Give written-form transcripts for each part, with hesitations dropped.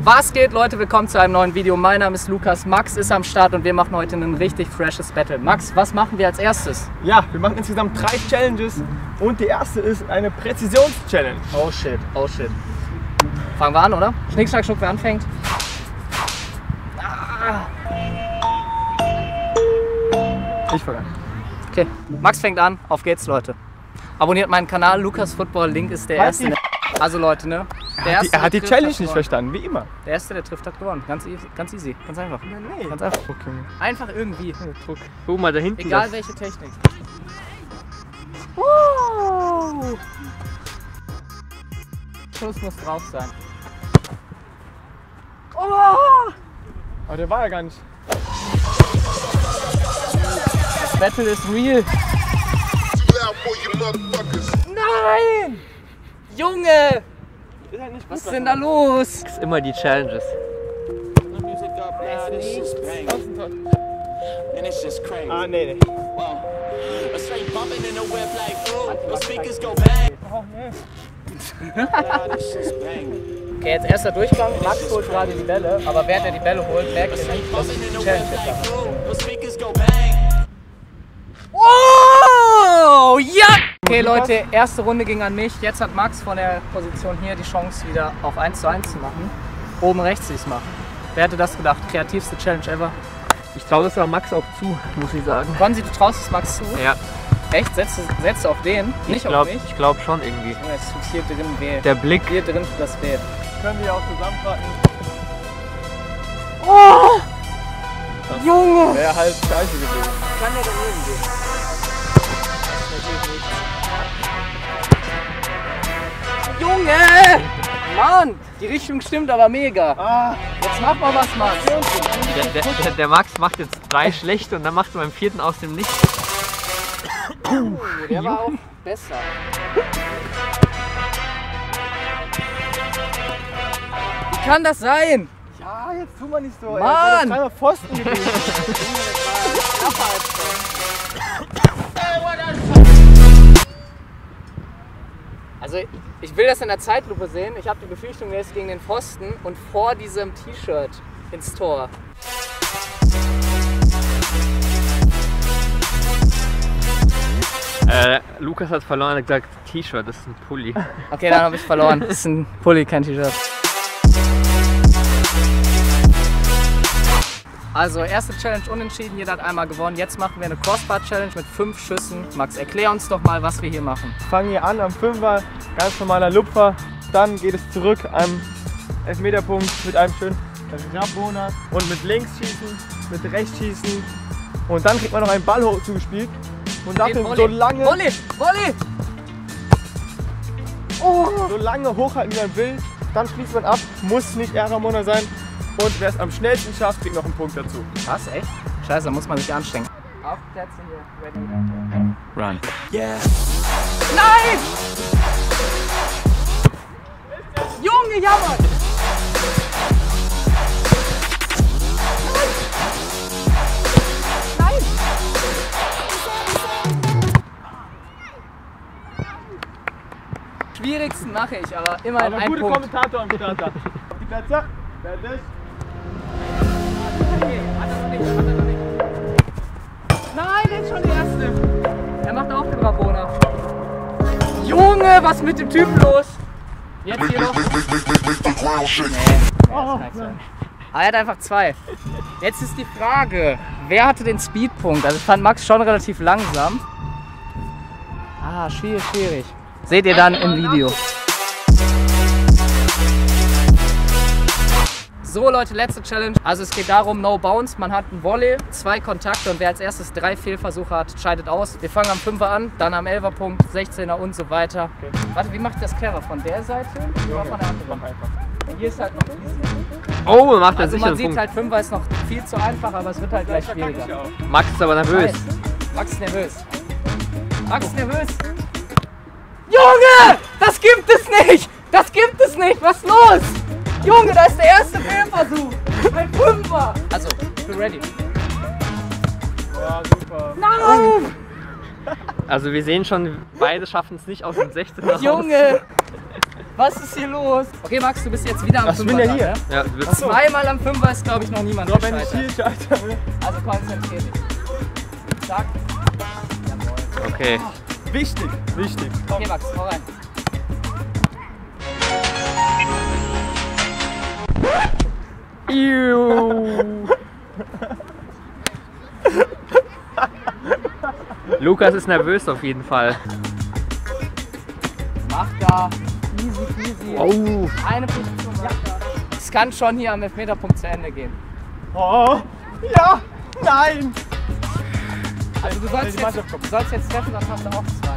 Was geht, Leute? Willkommen zu einem neuen Video. Mein Name ist Lukas, Max ist am Start und wir machen heute ein richtig freshes Battle. Max, was machen wir als erstes? Ja, wir machen insgesamt 3 Challenges und die erste ist eine Präzisions-Challenge. Oh shit, oh shit. Fangen wir an, oder? Schnick, schnack, schnuck, wer anfängt? Ich fange an. Okay, Max fängt an. Auf geht's, Leute. Abonniert meinen Kanal, Lukas Football, Link ist der erste. Also Leute, ne? Er hat die Challenge nicht verstanden, wie immer. Der erste, der trifft, hat gewonnen. Ganz easy, ganz einfach. Nee. Ganz einfach. Okay. Einfach irgendwie. Druck. Guck mal da hinten. Egal welche Technik. Schuss muss drauf sein. Aber der war ja gar nicht. Das Battle ist real. Nein! Junge! Was ist denn da los? Das ist immer die Challenges. Ah, nee. Okay, jetzt erster Durchgang. Max holt gerade die Bälle, aber während er die Bälle holt, merkt er nicht, dass die Challenge jetzt da ist. Oh, ja! Okay, Leute, erste Runde ging an mich. Jetzt hat Max von der Position hier die Chance, wieder auf 1:1 zu machen. Oben rechts diesmal. Wer hätte das gedacht? Kreativste Challenge ever. Ich traue das aber Max auch zu, muss ich sagen. Konzi, du traust es Max zu? Ja. Echt? Setzt du auf den? Nicht auf mich? Ich glaube schon irgendwie. Es tut hier drin weh. Der Blick. Hier drin tut das weh. Können wir auch zusammenpacken. Oh! Junge! Wäre halt scheiße gewesen. Kann der daneben gehen? Junge! Mann! Die Richtung stimmt aber mega. Jetzt mach mal was, Max. Der Max macht jetzt 3 schlechte und dann macht er beim 4. aus dem Nichts. Der war auch besser. Wie kann das sein? Ja, jetzt tu mal nicht so. Mann! Ey, Pfosten gewesen. Also ich will das in der Zeitlupe sehen. Ich habe die Befürchtung, der ist gegen den Pfosten und vor diesem T-Shirt ins Tor. Lukas hat verloren, er hat gesagt, T-Shirt, das ist ein Pulli. Okay, dann habe ich verloren. Das ist ein Pulli, kein T-Shirt. Also, erste Challenge unentschieden, jeder hat einmal gewonnen. Jetzt machen wir eine Crossbar-Challenge mit 5 Schüssen. Max, erklär uns doch mal, was wir hier machen. Wir fangen hier an am 5er, ganz normaler Lupfer. Dann geht es zurück am Elfmeterpunkt mit einem schönen Rabona und mit links schießen, mit rechts schießen. Und dann kriegt man noch einen Ball hoch zugespielt. Und dafür so lange, Volley! so lange hochhalten, wie man will. Dann schließt man ab, muss nicht Ramona sein. Und wer es am schnellsten schafft, kriegt noch einen Punkt dazu. Was, echt? Scheiße, da muss man sich anstrengen. Auf Plätze hier, ready. Run. Yeah. Nein! Junge, jammer! Nein! Schwierigsten mache ich, aber immerhin Aber ein gute Punkt. Kommentator am Start da. Auf die Plätze. Fertig. Okay, hat er noch nicht. Nein, der ist schon der Erste. Er macht auch den Rabona. Junge, was ist mit dem Typen los? Jetzt hier noch. Aber er hat einfach 2. Jetzt ist die Frage, wer hatte den Speedpunkt? Also ich fand Max schon relativ langsam. Schwierig. Seht ihr dann im Video. So Leute, letzte Challenge. Also es geht darum, No Bounce. Man hat einen Volley, 2 Kontakte und wer als erstes 3 Fehlversuche hat, scheidet aus. Wir fangen am 5er an, dann am 11er Punkt, 16er und so weiter. Okay. Warte, wie macht das clever? Von der Seite oder von der anderen? Hier ist halt noch easy. Oh, macht er Also sicher man einen sieht Punkt. halt 5er ist noch viel zu einfach, aber es wird halt gleich schwieriger. Max ist aber nervös. Max ist nervös. Max ist nervös. Junge! Das gibt es nicht! Das gibt es nicht! Was ist los? Junge, da ist der erste Fehlversuch! Ein 5er! Also, ich bin ready. Ja, super. Nein! Also wir sehen schon, beide schaffen es nicht aus dem 16er raus. Junge! Was ist hier los? Okay, Max, du bist jetzt wieder am Ach, ich bin Fünfer. ja hier. Ne? Ja, du wirst Zweimal am Fünfer ist, glaube ich, noch niemand So, wenn ich gescheitert. hier scheitere. Also konzentrier dich. Zack. Jawohl. okay. Wichtig, wichtig. Komm. Okay, Max, hau rein. Lukas ist nervös auf jeden Fall. Mach da. Easy peasy. Oh. Eine Position weiter. Es kann schon hier am Elfmeterpunkt zu Ende gehen. Oh, ja, nein. Also du Die sollst Mannschaft kommt. jetzt treffen, dann hast du auch zwei.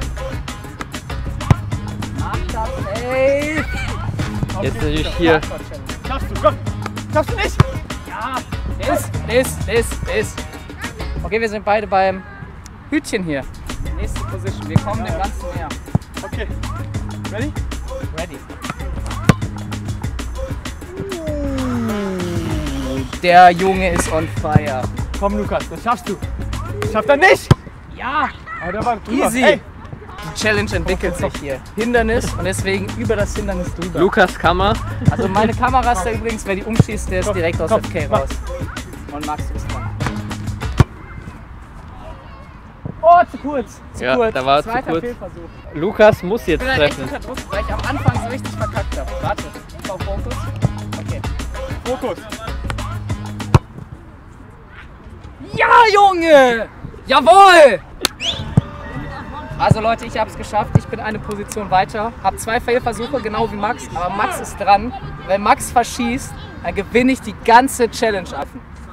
Mach das, ey! Jetzt natürlich hier. Schaffst du, komm. Schaffst du nicht? Ja, ist. Okay, wir sind beide beim Hütchen hier. Nächste Position, wir kommen dem Ganzen näher. Okay. Ready? Ready. Der Junge ist on fire. Komm, Lukas, das schaffst du. Schafft er nicht? Ja, Aber der war drüber. easy. Hey. Die Challenge entwickelt sich hier. Hindernis und deswegen über das Hindernis drüber. Lukas Kammer. Also meine Kamera ist da übrigens, wer die umschießt, der ist Komm, direkt aus komm, FK mach. raus. Und Max ist dran. Oh, zu kurz. Zu Ja, kurz. da war zu Zweiter kurz. Fehlversuch. Lukas muss Ich jetzt bin halt echt treffen. unter Druck, weil ich am Anfang so richtig verkackt habe. Warte, ich brauche Fokus. Okay. Fokus. Ja, Junge! Jawohl! Also Leute, ich habe es geschafft. Ich bin eine Position weiter. Habe 2 Fehlversuche, genau wie Max. Aber Max ist dran. Wenn Max verschießt, dann gewinne ich die ganze Challenge ab.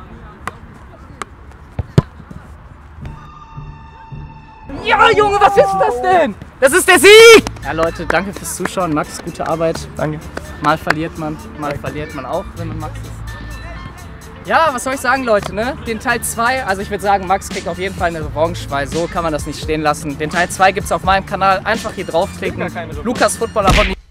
Ja, Junge, was ist das denn? Das ist der Sieg! Ja, Leute, danke fürs Zuschauen. Max, gute Arbeit. Danke. Mal verliert man auch, wenn man Max ist. Ja, was soll ich sagen, Leute, ne? Den Teil 2, also ich würde sagen, Max kriegt auf jeden Fall eine Revanche, weil so kann man das nicht stehen lassen. Den Teil 2 gibt es auf meinem Kanal. Einfach hier draufklicken. Gibt gar keine Revanche. Lukas Football abonnieren.